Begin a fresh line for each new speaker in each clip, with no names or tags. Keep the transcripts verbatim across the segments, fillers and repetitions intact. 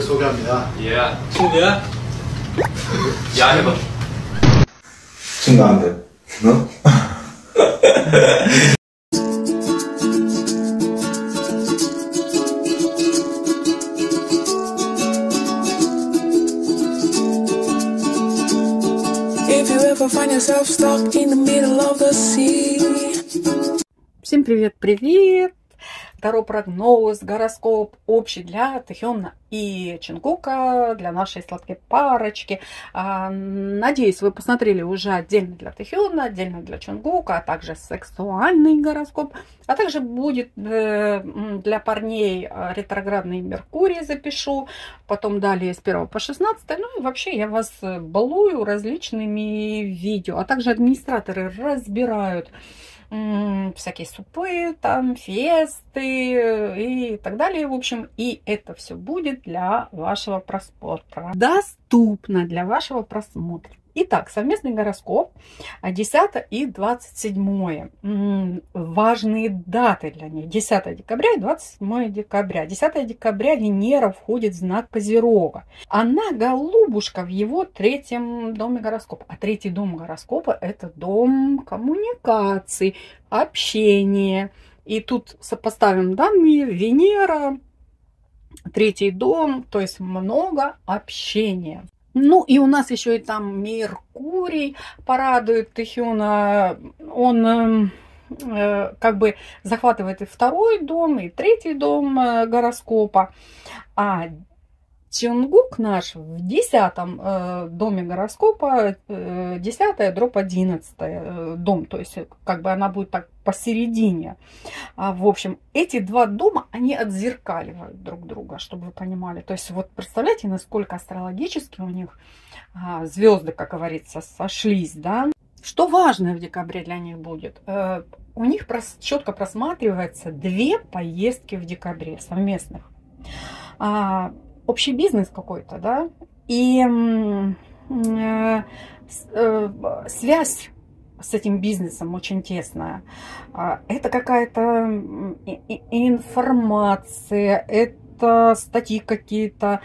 소개합니다.
예. 친구야? 야, 해봐.
친구 안 돼. 너?
If you ever find yourself stuck in the middle of the sea.
Всем привет-привет! Таро прогноз, гороскоп общий для Тэхёна и Чингука, для нашей сладкой парочки. Надеюсь, вы посмотрели уже отдельно для Тэхёна, отдельно для Чингука, а также сексуальный гороскоп. А также будет для парней ретроградный Меркурий запишу, потом далее с первого по шестнадцатое. Ну и вообще я вас балую различными видео, а также администраторы разбирают всякие супы, там, фесты и так далее. В общем, и это все будет для вашего просмотра. Доступно для вашего просмотра. Итак, совместный гороскоп десятое и двадцать седьмое. Важные даты для них. десятое декабря и двадцать седьмое декабря. десятое декабря Венера входит в знак Козерога. Она голубушка в его третьем доме гороскопа. А третий дом гороскопа – это дом коммуникаций, общения. И тут сопоставим данные. Венера, третий дом, то есть много общения. Ну и у нас еще и там Меркурий порадует Тэхёна. Он э, как бы захватывает и второй дом, и третий дом э, гороскопа. А Чингук наш в десятом э, доме гороскопа, э, десятое дробь одиннадцатое э, дом, то есть как бы она будет так посередине. А, в общем, эти два дома, они отзеркаливают друг друга, чтобы вы понимали. То есть вот представляете, насколько астрологически у них а, звезды, как говорится, сошлись, да? Что важное в декабре для них будет? Э, у них прос, четко просматривается две поездки в декабре совместных. А, общий бизнес какой-то, да, и э, э, связь с этим бизнесом очень тесная. Это какая-то информация, это статьи какие-то.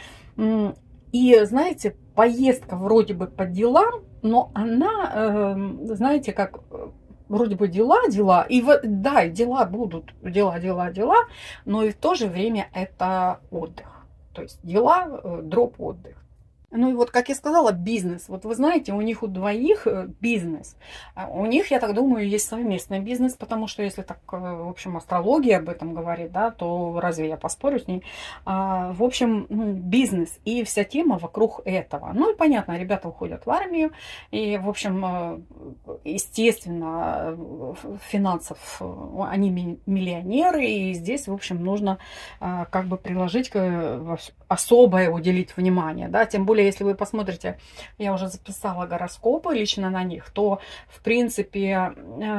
И, знаете, поездка вроде бы по делам, но она, знаете, как вроде бы дела, дела, и да, и дела будут, дела, дела, дела, но и в то же время это отдых. То есть дела, дроп, отдых. Ну и вот, как я сказала, бизнес. Вот вы знаете, у них у двоих бизнес. У них, я так думаю, есть совместный бизнес, потому что если так, в общем, астрология об этом говорит, да, то разве я поспорю с ней? А, в общем, бизнес и вся тема вокруг этого. Ну и понятно, ребята уходят в армию, и, в общем, естественно, финансов они миллионеры, и здесь, в общем, нужно как бы приложить особое, уделить внимание, да, тем более, если вы посмотрите, я уже записала гороскопы лично на них, то, в принципе,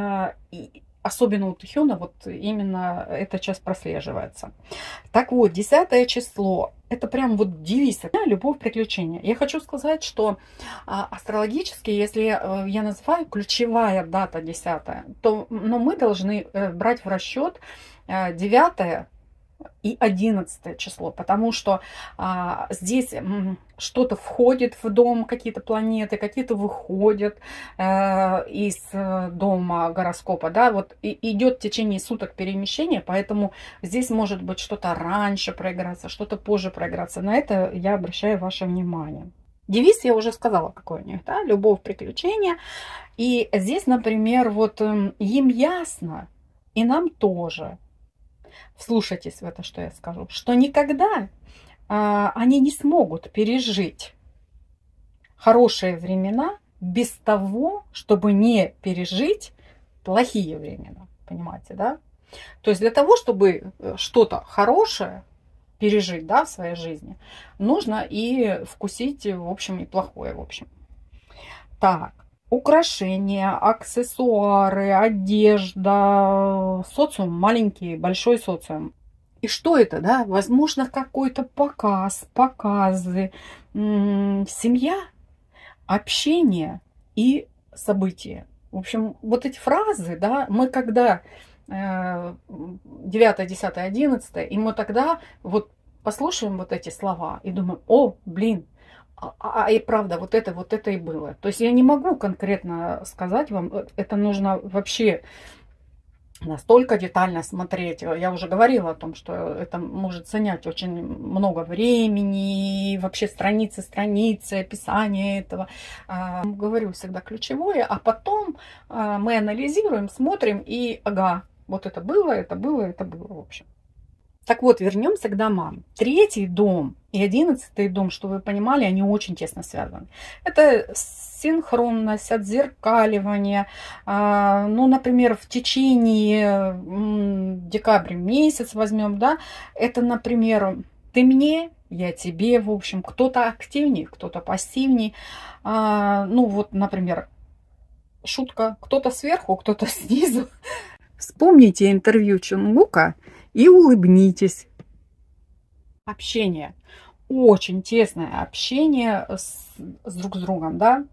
особенно у Тэхёна вот именно эта часть прослеживается. Так вот, десятое число, это прям вот девиз, любовь, приключения. Я хочу сказать, что астрологически, если я называю ключевая дата десятое, то но мы должны брать в расчет девятое и одиннадцатое число, потому что а, здесь что-то входит в дом, какие-то планеты, какие-то выходят э, из дома гороскопа, да, вот и, идет в течение суток перемещение, поэтому здесь может быть что-то раньше проиграться, что-то позже проиграться. На это я обращаю ваше внимание. Девиз я уже сказала, какой у них, да, любовь, приключения. И здесь, например, вот им ясно, и нам тоже. Вслушайтесь в это, что я скажу, что никогда а, они не смогут пережить хорошие времена без того, чтобы не пережить плохие времена. Понимаете, да? То есть для того, чтобы что-то хорошее пережить, да, в своей жизни, нужно и вкусить, в общем, и плохое, в общем. Так. Украшения, аксессуары, одежда, социум, маленький, большой социум. И что это, да? Возможно, какой-то показ, показы, семья, общение и события. В общем, вот эти фразы, да, мы когда девятое, десятое, одиннадцатое, и мы тогда вот послушаем вот эти слова и думаем, о, блин, а, а и правда, вот это, вот это и было. То есть я не могу конкретно сказать вам, это нужно вообще настолько детально смотреть. Я уже говорила о том, что это может занять очень много времени, вообще страницы, страницы, описание этого. Говорю всегда ключевое, а потом мы анализируем, смотрим и ага, вот это было, это было, это было, в общем. Так вот, вернемся к домам. Третий дом и одиннадцатый дом, что вы понимали, они очень тесно связаны. Это синхронность, отзеркаливание. Ну, например, в течение декабря месяц возьмем, да, это, например, ты мне, я тебе, в общем, кто-то активнее, кто-то пассивнее. Ну, вот, например, шутка, кто-то сверху, кто-то снизу. Вспомните интервью Чонгука и улыбнитесь. Общение. Очень тесное общение с, с друг с другом, да.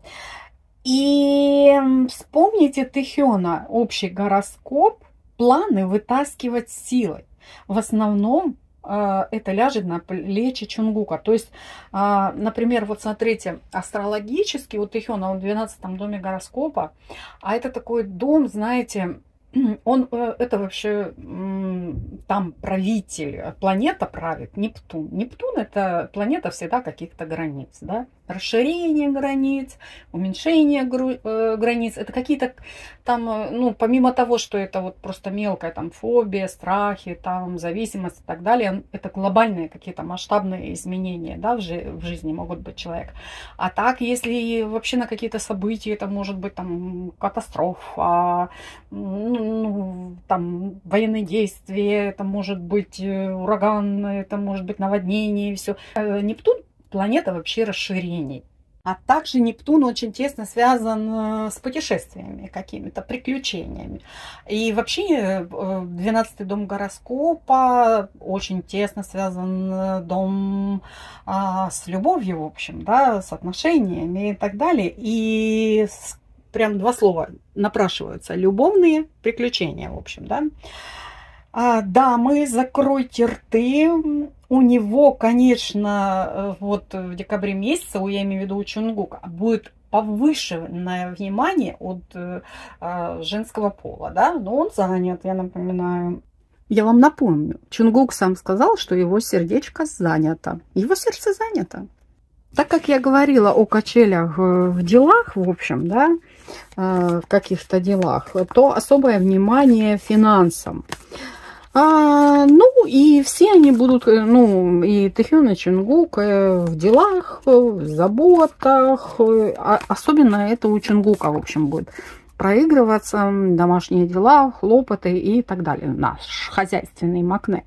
И вспомните Тэхёна, общий гороскоп, планы вытаскивать силой. В основном э, это ляжет на плечи Чонгука. То есть, э, например, вот смотрите, астрологически у Тэхёна, он в двенадцатом доме гороскопа, а это такой дом, знаете, он, это вообще там правитель, планета правит, Нептун. Нептун это планета всегда каких-то границ, да? Расширение границ, уменьшение границ. Это какие-то там, ну, помимо того, что это вот просто мелкая там фобия, страхи, там зависимость и так далее, это глобальные какие-то масштабные изменения, да, в, жи в жизни могут быть человек. А так, если вообще на какие-то события, это может быть там катастрофа, ну, там военные действия, это может быть ураган, это может быть наводнение и все. Нептун планета вообще расширений. А также Нептун очень тесно связан с путешествиями, какими-то приключениями. И вообще двенадцатый дом гороскопа очень тесно связан дом а, с любовью, в общем, да, с отношениями и так далее. И с, прям два слова напрашиваются: любовные приключения, в общем, да. А, дамы, закройте рты. У него, конечно, вот в декабре месяце, я имею в виду у Чонгука, будет повышенное внимание от а, женского пола, да, но он занят, я напоминаю. Я вам напомню, Чонгук сам сказал, что его сердечко занято, его сердце занято. Так как я говорила о качелях в делах, в общем, да, в каких-то делах, то особое внимание финансам. А, ну, и все они будут, ну, и Тэхён, и Чонгук в делах, в заботах. А, особенно это у Чонгука, в общем, будет проигрываться домашние дела, хлопоты и так далее. Наш хозяйственный Макне.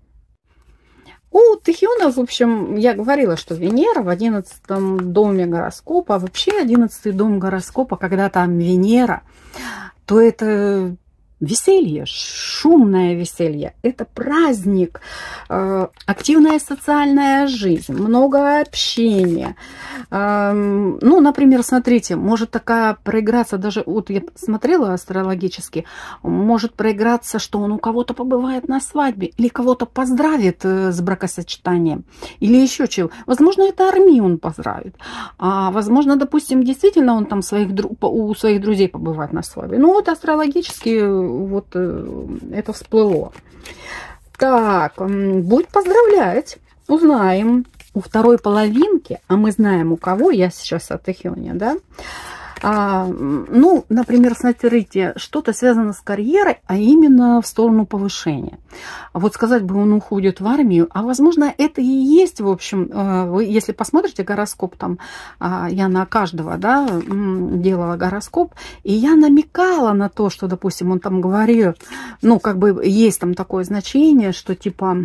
У Тэхёна, в общем, я говорила, что Венера в одиннадцатом доме гороскопа, а вообще одиннадцатый дом гороскопа, когда там Венера, то это веселье, шумное веселье, это праздник, э, активная социальная жизнь, много общения. Э, ну, например, смотрите, может такая проиграться, даже вот я смотрела астрологически, может проиграться, что он у кого-то побывает на свадьбе, или кого-то поздравит с бракосочетанием, или еще чего. Возможно, это армию он поздравит, а возможно, допустим, действительно он там своих, у своих друзей побывает на свадьбе. Ну, вот астрологически вот это всплыло. Так, будет поздравлять. Узнаем у второй половинки, а мы знаем у кого, я сейчас о Тэхёне, да. А, ну, например, смотрите, что-то связано с карьерой, а именно в сторону повышения. Вот сказать бы, он уходит в армию, а возможно, это и есть, в общем, вы, если посмотрите гороскоп, там, я на каждого, да, делала гороскоп, и я намекала на то, что, допустим, он там говорил, ну, как бы есть там такое значение, что типа...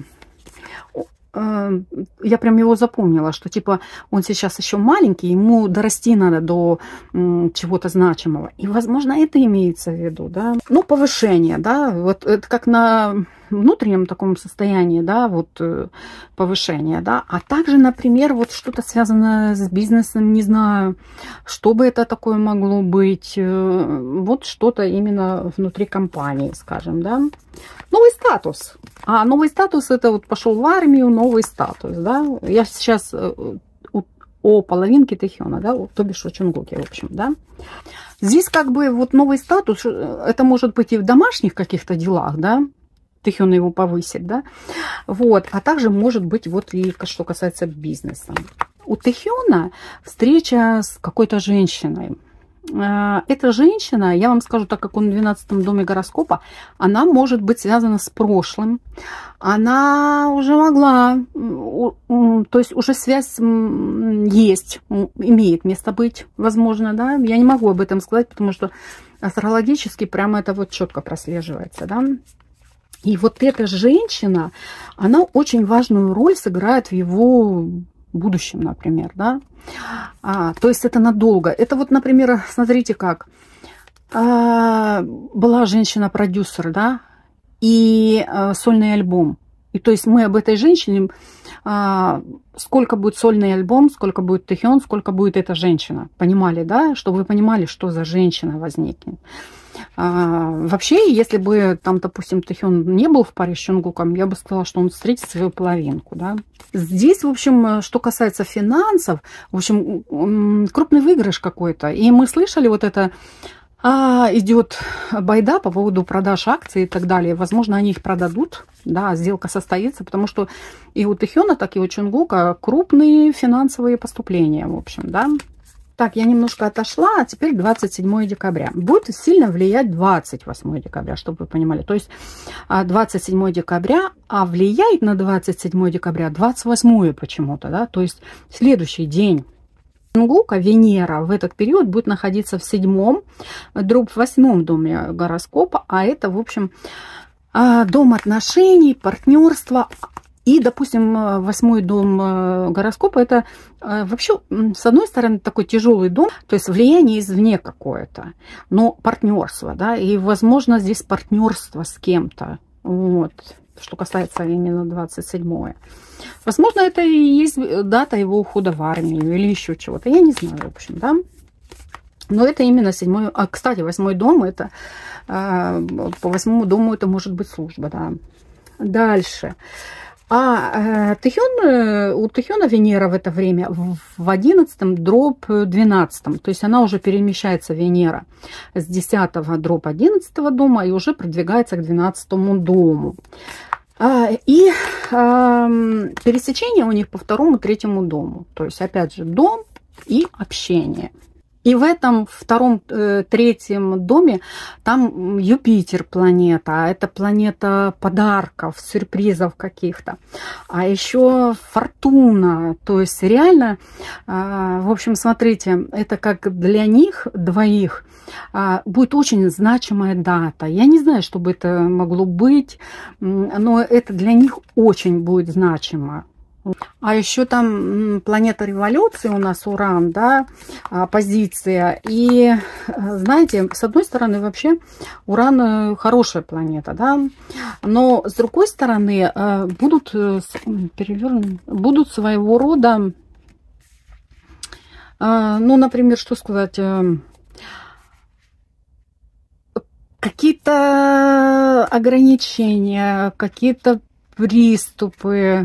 Я прям его запомнила, что типа он сейчас еще маленький, ему дорасти надо до чего-то значимого. И, возможно, это имеется в виду, да. Ну, повышение, да, вот это как на внутреннем таком состоянии, да, вот повышения, да, а также, например, вот что-то связанное с бизнесом, не знаю, что бы это такое могло быть, вот что-то именно внутри компании, скажем, да. Новый статус. А новый статус — это вот пошел в армию, новый статус, да. Я сейчас о половинке Тэхёна, да, то бишь о Чонгуке, в общем, да. Здесь как бы вот новый статус, это может быть и в домашних каких-то делах, да, Тэхён его повысит, да, вот, а также может быть вот и что касается бизнеса. У Тэхёна встреча с какой-то женщиной. Эта женщина, я вам скажу, так как он в двенадцатом доме гороскопа, она может быть связана с прошлым. Она уже могла, то есть уже связь есть, имеет место быть, возможно, да. Я не могу об этом сказать, потому что астрологически прямо это вот четко прослеживается, да. И вот эта женщина, она очень важную роль сыграет в его будущем, например, да. А, то есть это надолго. Это вот, например, смотрите как. А, была женщина-продюсер, да, и а, сольный альбом. И то есть мы об этой женщине, а, сколько будет сольный альбом, сколько будет Тэхён, сколько будет эта женщина. Понимали, да? Чтобы вы понимали, что за женщина возникнет. А, вообще, если бы там, допустим, Тэхён не был в паре с Чонгуком, я бы сказала, что он встретит свою половинку, да. Здесь, в общем, что касается финансов, в общем, крупный выигрыш какой-то. И мы слышали вот это, а, идет байда по поводу продаж акций и так далее. Возможно, они их продадут, да, сделка состоится, потому что и у Тэхёна, так и у Чонгука крупные финансовые поступления, в общем, да. Так, я немножко отошла, а теперь двадцать седьмое декабря. Будет сильно влиять двадцать восьмое декабря, чтобы вы понимали. То есть двадцать седьмое декабря, а влияет на двадцать седьмое декабря двадцать восьмое почему-то, да, то есть следующий день. Чонгука, Венера в этот период будет находиться в седьмом, дробь в восьмом доме гороскопа, а это, в общем, дом отношений, партнерства. И, допустим, восьмой дом гороскопа — это вообще, с одной стороны, такой тяжелый дом, то есть влияние извне какое-то, но партнерство, да, и, возможно, здесь партнерство с кем-то, вот, что касается именно двадцать седьмого. Возможно, это и есть дата его ухода в армию или еще чего-то, я не знаю, в общем, да. Но это именно седьмой, а, кстати, восьмой дом, это, по восьмому дому это может быть служба, да. Дальше. А Тэхён, у Тэхёна Венера в это время в одиннадцатом дробь двенадцатом. То есть она уже перемещается, Венера, с десятого дробь одиннадцатого дома и уже продвигается к двенадцатому дому. И пересечение у них по второму, третьему дому. То есть опять же дом и общение. И в этом втором, э, третьем доме там Юпитер планета. Это планета подарков, сюрпризов каких-то. А еще Фортуна. То есть реально, э, в общем, смотрите, это как для них двоих э, будет очень значимая дата. Я не знаю, что бы это могло быть, но это для них очень будет значимо. А еще там планета революции у нас, Уран, да, позиция. И, знаете, с одной стороны, вообще Уран хорошая планета, да, но с другой стороны будут, будут своего рода, ну, например, что сказать, какие-то ограничения, какие-то приступы.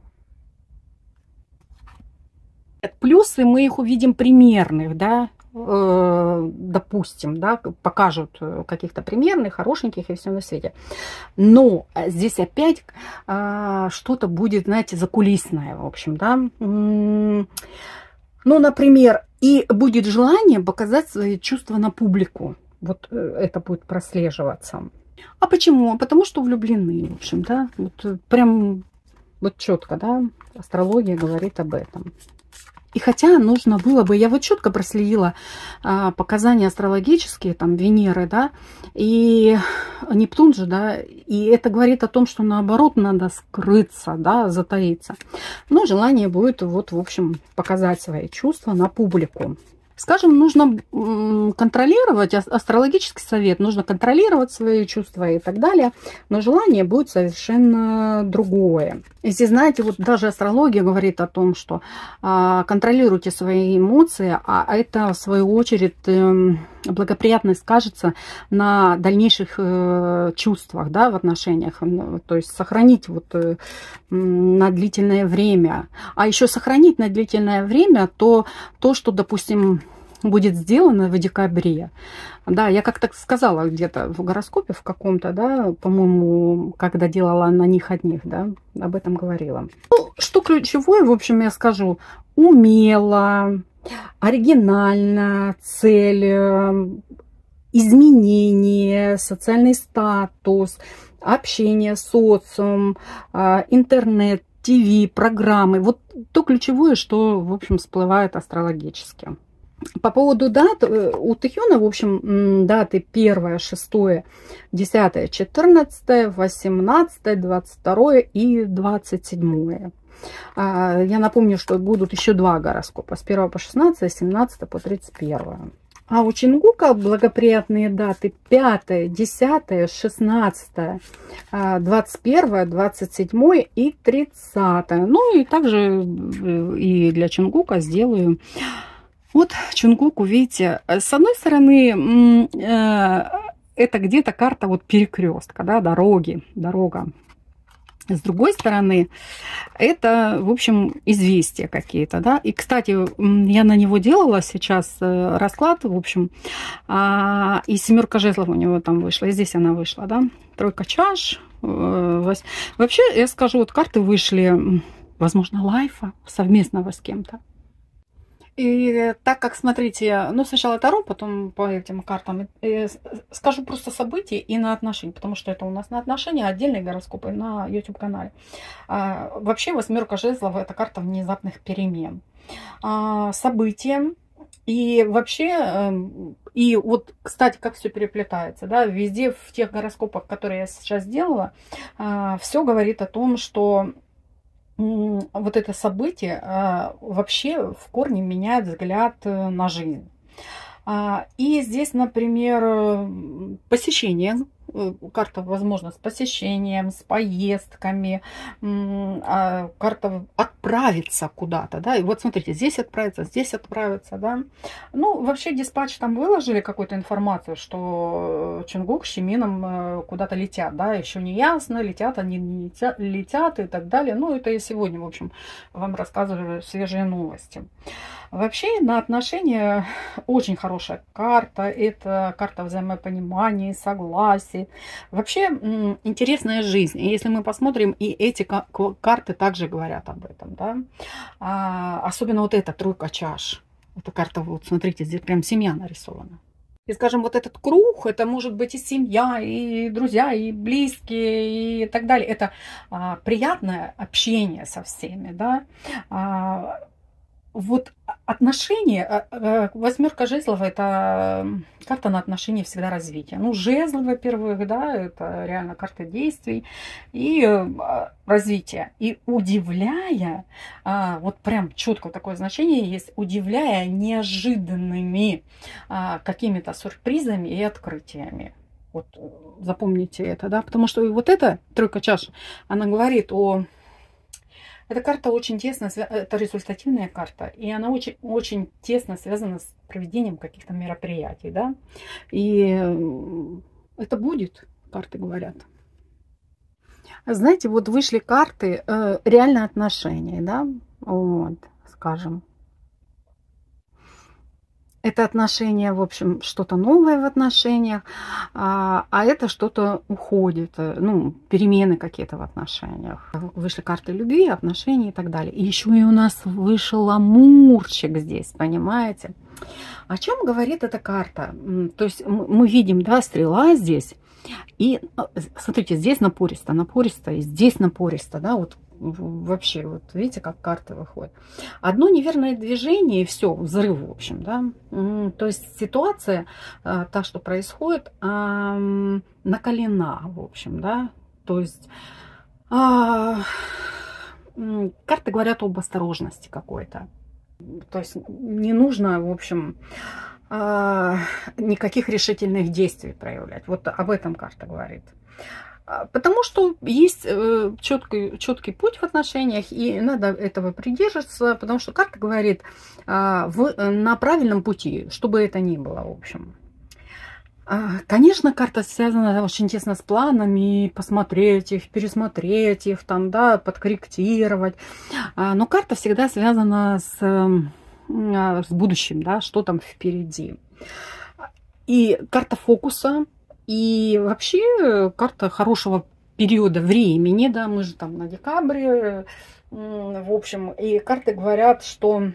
Плюсы мы их увидим примерных, да, э, допустим, да, покажут каких-то примерных, хорошеньких и все на свете. Но здесь опять э, что-то будет, знаете, закулисное, в общем, да. Ну, например, и будет желание показать свои чувства на публику. Вот это будет прослеживаться. А почему? Потому что влюблены, в общем, да. Вот прям вот четко, да, астрология говорит об этом. И хотя нужно было бы, я вот четко проследила а, показания астрологические, там, Венеры, да, и Нептун же, да, и это говорит о том, что наоборот надо скрыться, да, затаиться. Но желание будет, вот, в общем, показать свои чувства на публику. Скажем, нужно контролировать, астрологический совет, нужно контролировать свои чувства и так далее, но желание будет совершенно другое. Если знаете, вот даже астрология говорит о том, что а, контролируйте свои эмоции, а это в свою очередь э, благоприятно скажется на дальнейших э, чувствах, да, в отношениях, то есть сохранить вот э, на длительное время, а еще сохранить на длительное время то, то что, допустим, будет сделано в декабре. Да, я как-то сказала где-то в гороскопе в каком-то, да, по-моему, когда делала на них одних, да, об этом говорила. Ну, что ключевое, в общем, я скажу, умело, оригинально, цель, изменение, социальный статус, общение, социум, интернет, ТВ, программы. Вот то ключевое, что, в общем, всплывает астрологически. По поводу дат, у Тэхёна, в общем, даты первое, шестое, десятое, четырнадцатое, восемнадцатое, двадцать второе и двадцать седьмое. Я напомню, что будут еще два гороскопа, с первого по шестнадцатое, с семнадцатого по тридцать первое. А у Чингука благоприятные даты пятое, десятое, шестнадцатое, двадцать первое, двадцать седьмое и тридцатое. Ну и также и для Чингука сделаю. Вот Чунгуку, видите, с одной стороны, это где-то карта вот перекрестка, да, дороги, дорога. С другой стороны, это, в общем, известия какие-то, да. И, кстати, я на него делала сейчас расклад, в общем, и семерка жезлов у него там вышла, и здесь она вышла, да. Тройка чаш. Вообще, я скажу, вот карты вышли, возможно, лайфа совместного с кем-то. И так как, смотрите, ну, сначала Таро, потом по этим картам, скажу просто события и на отношения, потому что это у нас на отношения, отдельные гороскопы на YouTube-канале. А, вообще, восьмерка жезлов – это карта внезапных перемен. А, события. И вообще, и вот, кстати, как все переплетается, да, везде в тех гороскопах, которые я сейчас сделала, все говорит о том, что вот это событие а, вообще в корне меняет взгляд на жизнь. А, и здесь, например, посещение. Карта, возможно, с посещением, с поездками. А, карта отправиться куда-то, да. И вот смотрите, здесь отправиться, здесь отправиться, да. Ну, вообще диспатч там выложили какую-то информацию, что Чонгук с Чимином куда-то летят, да. Еще не ясно, летят они, не летят, летят и так далее. Ну, это я сегодня, в общем, вам рассказываю свежие новости. Вообще на отношения очень хорошая карта. Это карта взаимопонимания, согласия. Вообще интересная жизнь. И если мы посмотрим, и эти карты также говорят об этом. Да? А, особенно вот эта тройка чаш. Эта карта, вот смотрите, здесь прям семья нарисована. И, скажем, вот этот круг, это может быть и семья, и друзья, и близкие, и так далее. Это а, приятное общение со всеми, да. А, вот отношения, восьмерка жезлов – это карта на отношения всегда развития. Ну, жезл, во-первых, да, это реально карта действий и развития. И удивляя, вот прям четко такое значение есть, удивляя неожиданными какими-то сюрпризами и открытиями. Вот запомните это, да, потому что вот эта тройка чаш, она говорит о... Эта карта очень тесно, это результативная карта, и она очень, очень тесно связана с проведением каких-то мероприятий, да. И это будет, карты говорят. Знаете, вот вышли карты э, реально отношения, да, вот, скажем. Это отношения, в общем, что-то новое в отношениях, а, а это что-то уходит, ну, перемены какие-то в отношениях. Вышли карты любви, отношений и так далее. И еще и у нас вышел амурчик здесь, понимаете? О чем говорит эта карта? То есть мы видим, да, стрела здесь. И смотрите, здесь напористо, напористо, и здесь напористо, да, вот. Вообще, вот видите, как карты выходят. Одно неверное движение, и все, взрыв, в общем, да. То есть ситуация, та, что происходит, накалена, в общем, да. То есть карты говорят об осторожности какой-то. То есть не нужно, в общем, никаких решительных действий проявлять. Вот об этом карта говорит. Потому что есть четкий, четкий путь в отношениях, и надо этого придерживаться, потому что карта говорит в, на правильном пути, чтобы это ни было, в общем. Конечно, карта связана очень тесно с планами, посмотреть их, пересмотреть их, там, да, подкорректировать. Но карта всегда связана с, с будущим, да, что там впереди. И карта фокуса, и вообще карта хорошего периода времени, да, мы же там на декабре, в общем, и карты говорят, что...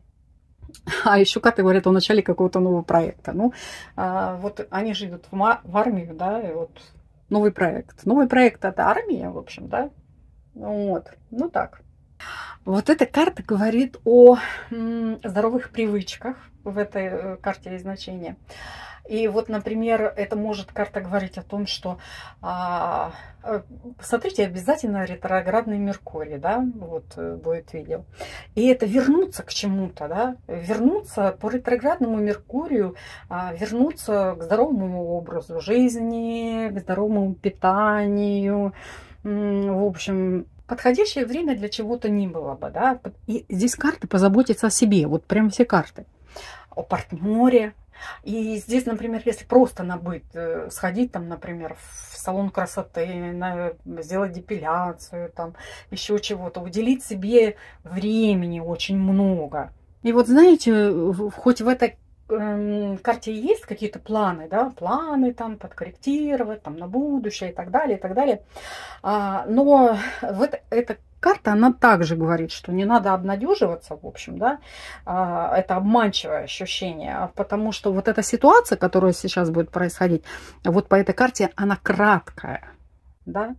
А еще карты говорят о начале какого-то нового проекта. Ну, а, вот они же идут в, в армию, да, и вот новый проект. Новый проект — это армия, в общем, да. Вот, ну так. Вот эта карта говорит о м, здоровых привычках. В этой карте есть значение. И вот, например, это может карта говорить о том, что а, посмотрите, обязательно ретроградный Меркурий, да, вот будет видео. И это вернуться к чему-то, да, вернуться по ретроградному Меркурию, а, вернуться к здоровому образу жизни, к здоровому питанию, в общем, подходящее время для чего-то не было бы, да. И здесь карты позаботиться о себе, вот прям все карты. О партнере. И здесь, например, если просто на быт, сходить там, например, в салон красоты, на, сделать депиляцию, там, еще чего-то, уделить себе времени очень много. И вот знаете, хоть в этой э, карте есть какие-то планы, да, планы там подкорректировать, там, на будущее и так далее, и так далее. А, но в это, эта карта, она также говорит, что не надо обнадеживаться, в общем, да, это обманчивое ощущение, потому что вот эта ситуация, которая сейчас будет происходить, вот по этой карте, она краткая, да.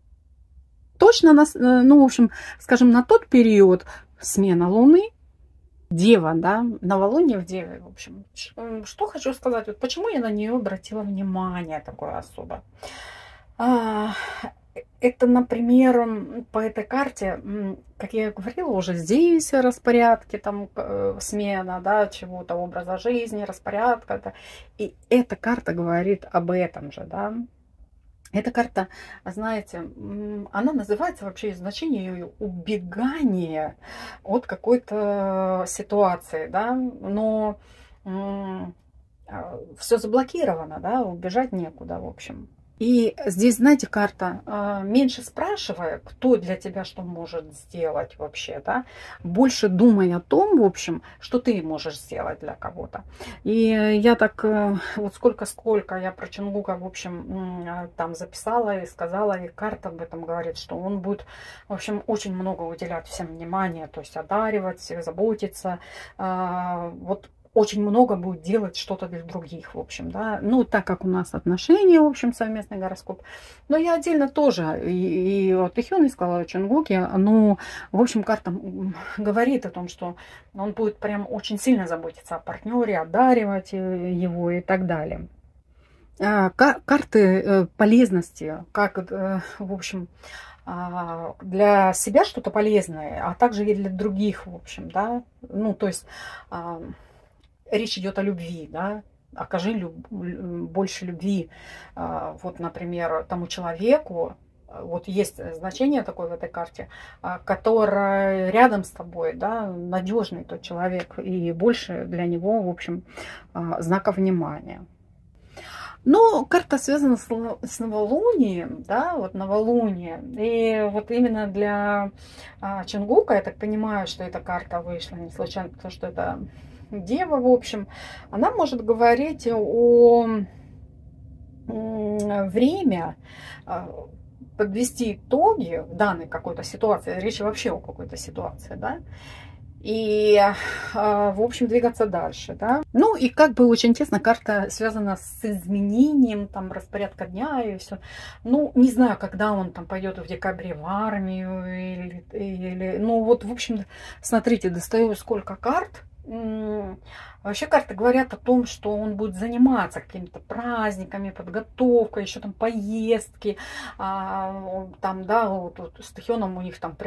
Точно, на, ну, в общем, скажем, на тот период смена Луны, Дева, да, новолуние в Деве, в общем. Что хочу сказать, вот почему я на нее обратила внимание такое особо. Это, например, по этой карте, как я говорила, уже здесь распорядки, там смена, да, чего-то, образа жизни, распорядка. И эта карта говорит об этом же, да. Эта карта, знаете, она называется вообще, значение ее убегание от какой-то ситуации, да, но все заблокировано, да, убежать некуда, в общем. И здесь, знаете, карта, меньше спрашивая, кто для тебя что может сделать вообще, да, больше думай о том, в общем, что ты можешь сделать для кого-то. И я так, вот сколько-сколько я про Чонгука, в общем, там записала и сказала, и карта об этом говорит, что он будет, в общем, очень много уделять всем внимания, то есть одаривать, заботиться, вот. Очень много будет делать что-то для других, в общем, да. Ну, так как у нас отношения, в общем, совместный гороскоп. Но я отдельно тоже, и, и вот Ихён сказала о Чонгуке, ну, в общем, карта говорит о том, что он будет прям очень сильно заботиться о партнере, одаривать его и так далее. Карты полезности, как, в общем, для себя что-то полезное, а также и для других, в общем, да. Ну, то есть... Речь идет о любви, да, окажи люб, больше любви, вот, например, тому человеку, вот есть значение такое в этой карте, которое рядом с тобой, да, надежный тот человек, и больше для него, в общем, знаков внимания. Но карта связана с, с новолунием, да, вот новолуние, и вот именно для Чонгука, я так понимаю, что эта карта вышла не случайно, потому что это... Дева, в общем, она может говорить о время, подвести итоги в данной какой-то ситуации, речь вообще о какой-то ситуации, да, и, в общем, двигаться дальше, да. Ну, и как бы очень тесно карта связана с изменением, там, распорядка дня и все. Ну, не знаю, когда он там пойдет в декабре в армию или, или... Ну, вот, в общем, смотрите, достаю сколько карт. Вообще карты говорят о том, что он будет заниматься какими-то праздниками, подготовкой, еще там поездки, а, там, да, вот, вот с Тэхёном у них там прям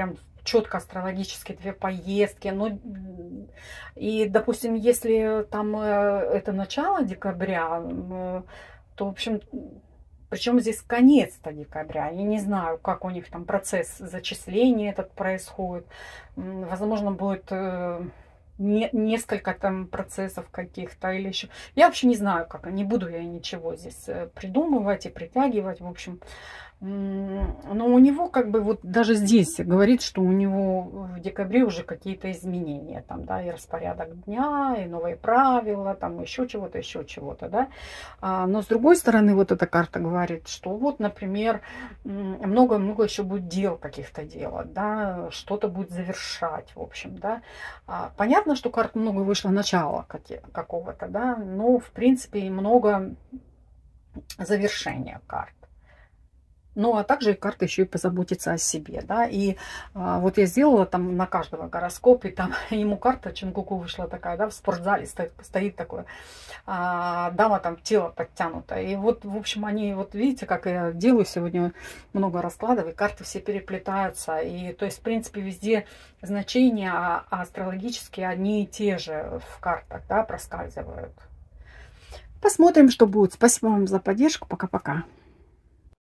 четко астрологически две поездки. Ну, и, допустим, если там это начало декабря, то, в общем, причем здесь конец-то декабря. Я не знаю, как у них там процесс зачисления этот происходит. Возможно, будет не, несколько там процессов каких-то или еще. Я вообще не знаю, как. Не буду я ничего здесь придумывать и притягивать. В общем, но у него как бы вот даже здесь говорит, что у него в декабре уже какие-то изменения. Там, да, и распорядок дня, и новые правила, там еще чего-то, еще чего-то, да. А, но с другой стороны, вот эта карта говорит, что вот, например, много-много еще будет дел каких-то делать, да, что-то будет завершать, в общем, да. А, понятно, что карт много вышло начала какого-то, да, но, в принципе, и много завершения карт. Ну, а также и карта еще и позаботится о себе, да, и а, вот я сделала там на каждого гороскоп, и там ему карта Чингуку вышла такая, да, в спортзале стоит, стоит такое, а, дама там тело подтянуто, и вот, в общем, они, вот видите, как я делаю сегодня много раскладов, и карты все переплетаются, и, то есть, в принципе, везде значения а, астрологические одни и те же в картах, да, проскальзывают. Посмотрим, что будет. Спасибо вам за поддержку, пока-пока.